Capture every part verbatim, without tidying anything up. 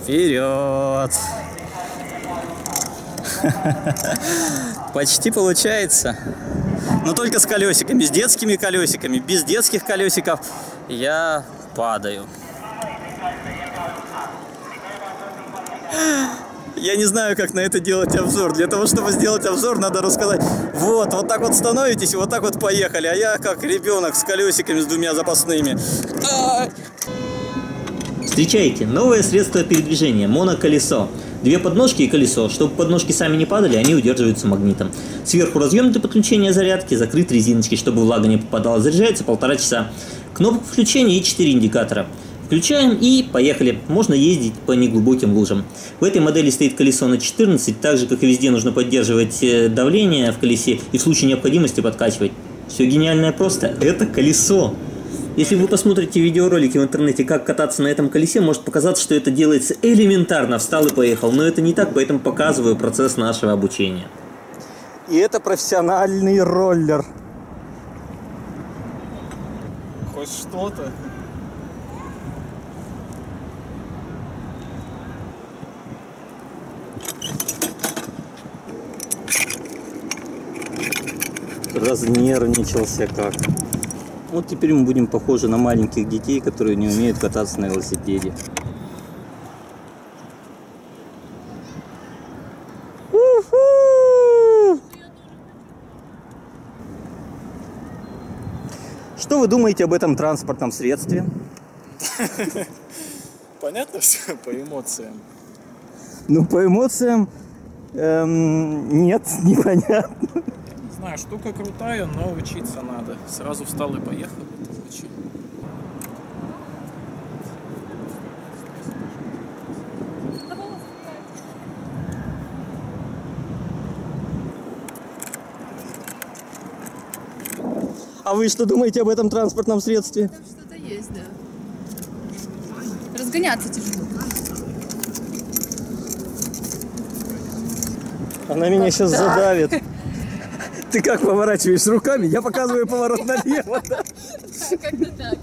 Вперед! Почти получается. Но только с колесиками, с детскими колесиками. Без детских колесиков я падаю. Я не знаю, как на это делать обзор. Для того, чтобы сделать обзор, надо рассказать. Вот, вот так вот становитесь, и вот так вот поехали. А я как ребенок с колесиками, с двумя запасными. Встречайте, новое средство передвижения – моноколесо. Две подножки и колесо. Чтобы подножки сами не падали, они удерживаются магнитом. Сверху разъем для подключения зарядки, закрыт резиночкой, чтобы влага не попадала. Заряжается полтора часа. Кнопка включения и четыре индикатора. Включаем и поехали. Можно ездить по неглубоким лужам. В этой модели стоит колесо на четырнадцать. Так же, как и везде, нужно поддерживать давление в колесе и в случае необходимости подкачивать. Все гениальное просто. Это колесо. Если вы посмотрите видеоролики в интернете, как кататься на этом колесе, может показаться, что это делается элементарно. Встал и поехал. Но это не так, поэтому показываю процесс нашего обучения. И это профессиональный роллер. Хоть что-то. Разнервничался как. Вот теперь мы будем похожи на маленьких детей, которые не умеют кататься на велосипеде. Что вы думаете об этом транспортном средстве? Понятно все по эмоциям? Ну, по эмоциям эм, нет, непонятно. Не знаю, штука крутая, но учиться надо. Сразу встал и поехал. Это зачем? А вы что думаете об этом транспортном средстве? Там что-то есть, да. Разгоняться тяжело. Она меня сейчас задавит. Ты как поворачиваешь руками? Я показываю поворот налево. Как-то так.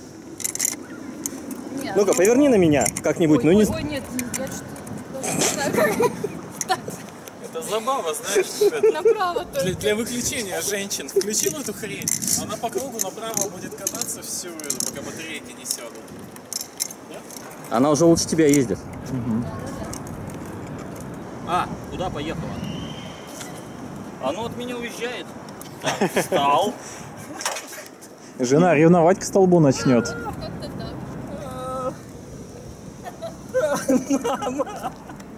Ну-ка, поверни на меня как-нибудь. Ну, не... Ой, нет, я что-то... Это забава, знаешь, Направо для, только. для выключения женщин. Включил эту хрень, она по кругу направо будет кататься всю, пока батарейки не сядут. Нет? Она уже лучше тебя ездит. Угу. А, куда поехала? Оно от меня уезжает. Так, встал. Жена ревновать к столбу начнет. Как-то так. Мама!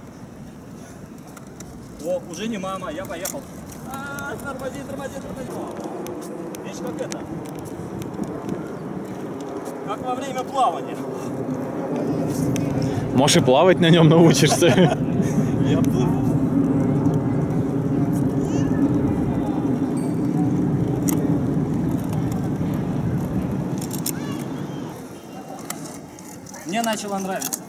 О, уже не мама, я поехал. А, тормози, тормози, тормози. Видишь, как это? Как во время плавания. Можешь и плавать на нем научишься. Я плыву. Мне начало нравиться.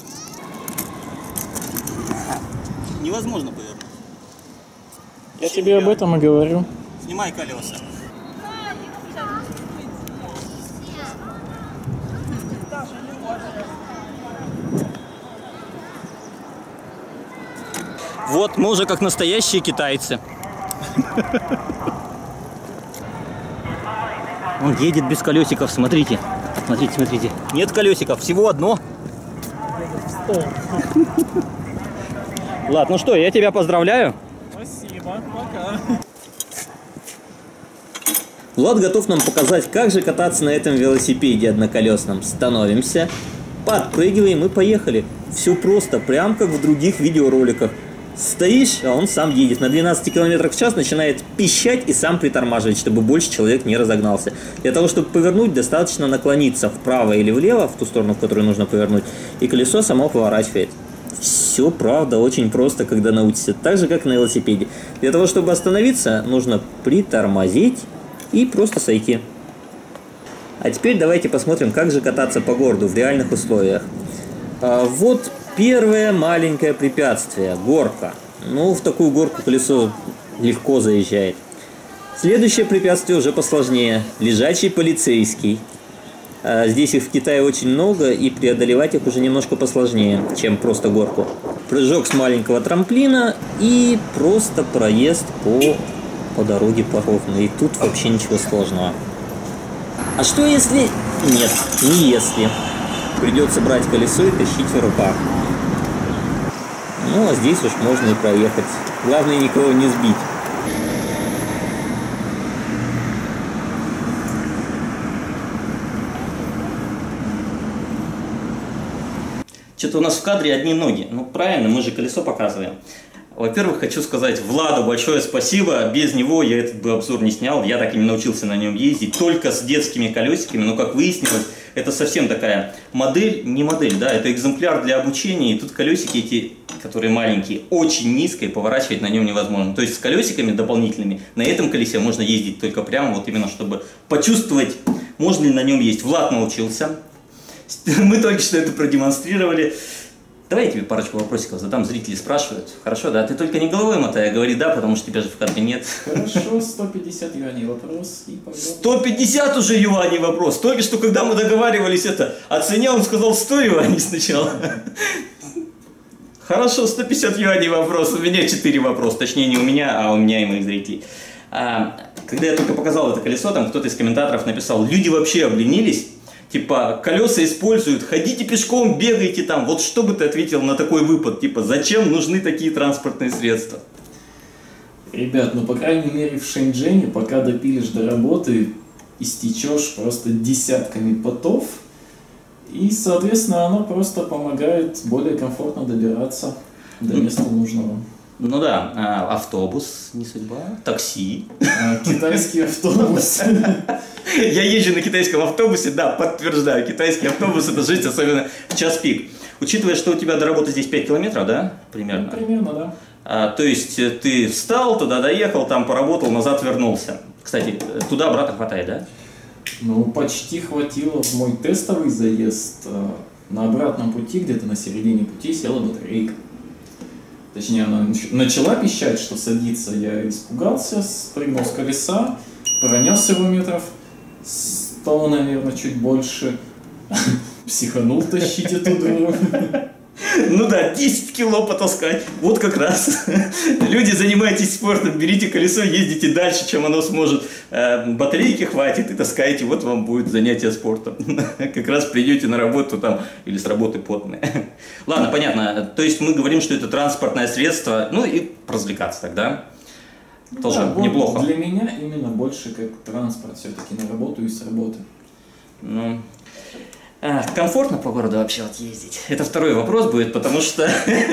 Невозможно повернуть. Я тебе об этом и говорю. Снимай колеса. Вот мы уже как настоящие китайцы. Он едет без колесиков, смотрите. Смотрите, смотрите. Нет колесиков, всего одно. Ладно, ну что, я тебя поздравляю. Спасибо, пока. Влад готов нам показать, как же кататься на этом велосипеде одноколесном. Становимся, подпрыгиваем и поехали. Все просто, прям как в других видеороликах. Стоишь, а он сам едет. На двенадцати километрах в час начинает пищать и сам притормаживать, чтобы больше человек не разогнался. Для того, чтобы повернуть, достаточно наклониться вправо или влево, в ту сторону, в которую нужно повернуть, и колесо само поворачивает. Все, правда, очень просто, когда научишься. Так же, как на велосипеде. Для того, чтобы остановиться, нужно притормозить и просто сойти. А теперь давайте посмотрим, как же кататься по городу в реальных условиях. А, вот первое маленькое препятствие – горка. Ну, в такую горку колесо легко заезжает. Следующее препятствие уже посложнее – лежачий полицейский. Здесь их в Китае очень много, и преодолевать их уже немножко посложнее, чем просто горку. Прыжок с маленького трамплина и просто проезд по, по дороге по ровной. И тут вообще ничего сложного. А что если... Нет, не если. Придется брать колесо и тащить в руках. Ну, а здесь уж можно и проехать. Главное, никого не сбить. Что-то у нас в кадре одни ноги. Ну, правильно, мы же колесо показываем. Во-первых, хочу сказать Владу большое спасибо. Без него я этот бы обзор не снял. Я так и не научился на нем ездить. Только с детскими колесиками. Но, как выяснилось, это совсем такая модель, не модель, да, это экземпляр для обучения. И тут колесики эти, которые маленькие, очень низко, и поворачивать на нем невозможно. То есть с колесиками дополнительными на этом колесе можно ездить только прямо, вот именно чтобы почувствовать, можно ли на нем ездить. Влад научился. Мы только что это продемонстрировали. Давай я тебе парочку вопросиков задам, зрители спрашивают. Хорошо, да? Ты только не головой мотай, а говори да, потому что тебя же в кадре нет. Хорошо, сто пятьдесят юаней вопрос. И сто пятьдесят уже юаней вопрос. Только что, когда мы договаривались это о цене, он сказал сто юаней сначала. Хорошо, сто пятьдесят юаней вопрос. У меня четыре вопроса. Точнее, не у меня, а у меня и моих зрителей. А, когда я только показал это колесо, там кто-то из комментаторов написал, люди вообще обленились. Типа, колеса используют, ходите пешком, бегайте там. Вот что бы ты ответил на такой выпад? Типа, зачем нужны такие транспортные средства? Ребят, ну по крайней мере в Шэньчжэне, пока допилишь до работы, истечешь просто десятками потов. И, соответственно, оно просто помогает более комфортно добираться до места нужного. Ну да, автобус не судьба, такси. Китайский автобус. Я езжу на китайском автобусе, да, подтверждаю. Китайский автобус — это жизнь, особенно в час пик. Учитывая, что у тебя до работы здесь пять километров, да, примерно? Ну, примерно, да. А, то есть ты встал, туда доехал, там поработал, назад вернулся. Кстати, туда-обратно хватает, да? Ну, почти хватило в мой тестовый заезд. На обратном пути, где-то на середине пути, села батарейка. Точнее, она начала пищать, что садится. Я испугался, спрыгнул с колеса, пронесся его метров сто, наверное, чуть больше. Психанул тащить эту дуру. Ну да, десять кило потаскать. Вот как раз. Люди, занимайтесь спортом, берите колесо, ездите дальше, чем оно сможет. Батарейки хватит и таскайте, вот вам будет занятие спортом. Как раз придете на работу там или с работы потные. Ладно, понятно. То есть мы говорим, что это транспортное средство, ну и развлекаться тогда. Тоже да, неплохо. Для меня именно больше как транспорт все-таки на работу и с работы. Ну... А, комфортно по городу вообще вот ездить? Это второй вопрос будет, потому что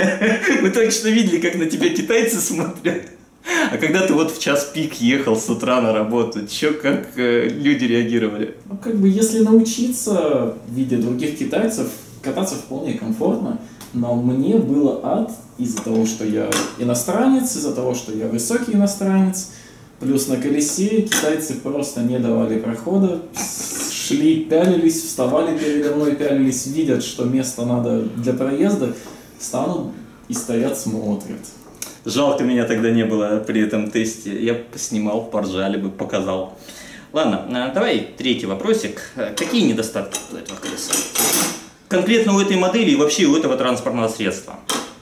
мы только что видели, как на тебя китайцы смотрят. А когда ты вот в час пик ехал с утра на работу, чё, как э, люди реагировали? Ну, как бы, если научиться, видя других китайцев, кататься вполне комфортно, но мне было ад из-за того, что я иностранец, из-за того, что я высокий иностранец, плюс на колесе китайцы просто не давали прохода, шли, пялились, вставали передо мной, пялились, видят, что место надо для проезда, станут и стоят, смотрят. Жалко, меня тогда не было при этом тесте. Я поснимал, поржали бы, показал. Ладно, давай третий вопросик. Какие недостатки у этого колеса? Конкретно у этой модели и вообще у этого транспортного средства?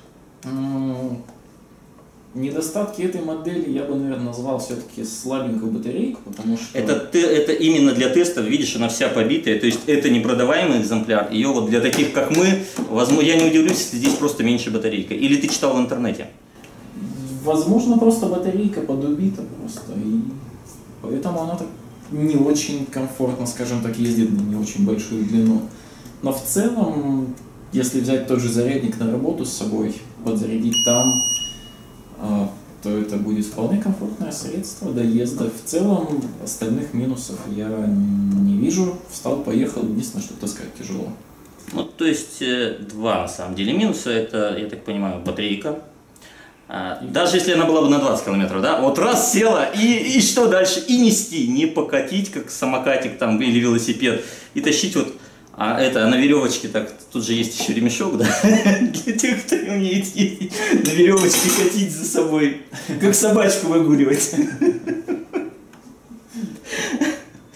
Недостатки этой модели я бы, наверное, назвал все-таки слабенькую батарейку, потому что... Это, ты, это именно для тестов, видишь, она вся побитая, то есть это непродаваемый экземпляр, ее вот для таких, как мы, возможно, я не удивлюсь, если здесь просто меньше батарейка. Или ты читал в интернете? Возможно, просто батарейка подубита просто, и поэтому она так не очень комфортно, скажем так, ездит на не очень большую длину. Но в целом, если взять тот же зарядник на работу с собой, подзарядить там, то это будет вполне комфортное средство доезда. В целом, остальных минусов я не вижу. Встал, поехал, единственное, что таскать тяжело. Ну, то есть, два, на самом деле, минуса. Это, я так понимаю, батарейка. Даже если она была бы на двадцать километров, да? Вот раз села, и, и что дальше? И нести, не покатить, как самокатик там или велосипед, и тащить вот... А это на веревочке, так, тут же есть еще ремешок, да, для тех, кто не умеет ездить, на веревочке катить за собой, как собачку выгуливать.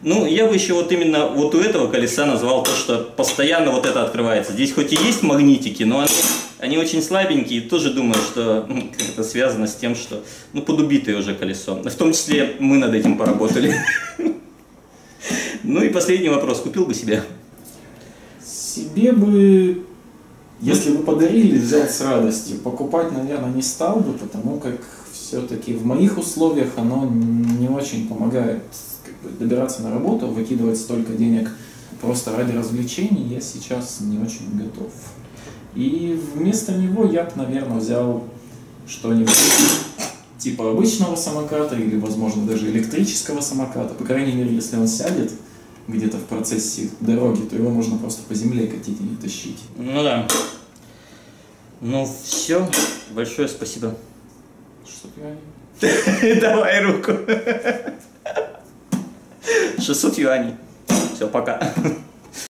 Ну, я бы еще вот именно вот у этого колеса назвал то, что постоянно вот это открывается. Здесь хоть и есть магнитики, но они, они очень слабенькие. И тоже думаю, что ну, это связано с тем, что ну, подубитое уже колесо. В том числе мы над этим поработали. Ну и последний вопрос. Купил бы себе? Себе бы, если бы подарили, взял с радостью. Покупать, наверное, не стал бы, потому как все-таки в моих условиях оно не очень помогает как бы добираться на работу, выкидывать столько денег просто ради развлечений я сейчас не очень готов. И вместо него я бы, наверное, взял что-нибудь типа обычного самоката или, возможно, даже электрического самоката. По крайней мере, если он сядет где-то в процессе дороги, то его можно просто по земле катить и не тащить. Ну да. Ну все. Большое спасибо. шестьсот юаней. Давай руку. шестьсот юаней. Все, пока.